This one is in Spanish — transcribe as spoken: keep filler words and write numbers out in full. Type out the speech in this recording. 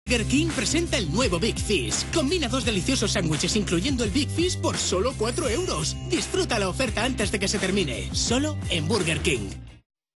Burger King presenta el nuevo Big Fish. Combina dos deliciosos sándwiches incluyendo el Big Fish por solo cuatro euros. Disfruta la oferta antes de que se termine. Solo en Burger King.